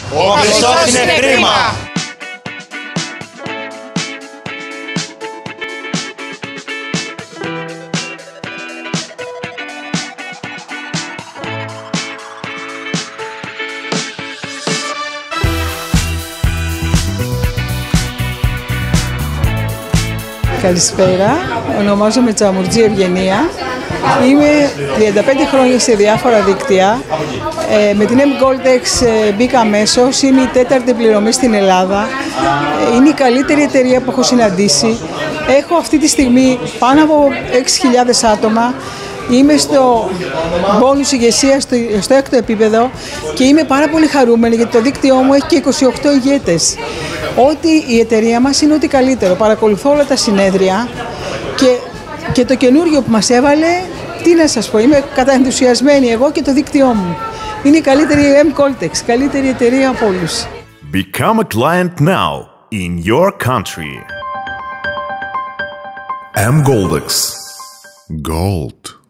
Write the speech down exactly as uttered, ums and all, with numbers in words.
Ο Χριστός είναι κρίμα! Καλησπέρα, ονομάζομαι Τσαμουρτζή Ευγενία. Είμαι τριάντα πέντε χρόνια σε διάφορα δίκτυα. Ε, με την M-Goldex ε, μπήκα αμέσως. Είμαι η τέταρτη πληρωμή στην Ελλάδα. Ε, είναι η καλύτερη εταιρεία που έχω συναντήσει. Έχω αυτή τη στιγμή πάνω από έξι χιλιάδες άτομα. Είμαι στο μπόνους ηγεσία στο, στο έκτο επίπεδο και είμαι πάρα πολύ χαρούμενη γιατί το δίκτυό μου έχει και είκοσι οκτώ ηγέτες. Ότι η εταιρεία μας είναι ό,τι καλύτερο. Παρακολουθώ όλα τα συνέδρια και, και το καινούριο που μας έβαλε, τι να σας πω, είμαι καταενθουσιασμένη εγώ και το δίκτυό μου. Είναι η καλύτερη M-Goldex, καλύτερη εταιρεία από όλους. Become a client now in your country. M-Goldex. Gold.